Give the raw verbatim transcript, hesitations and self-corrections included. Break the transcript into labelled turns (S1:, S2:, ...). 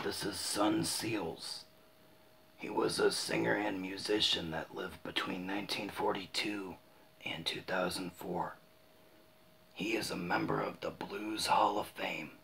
S1: This is Sun Seals. He was a singer and musician that lived between nineteen forty-two and two thousand four. He is a member of the Blues Hall of Fame.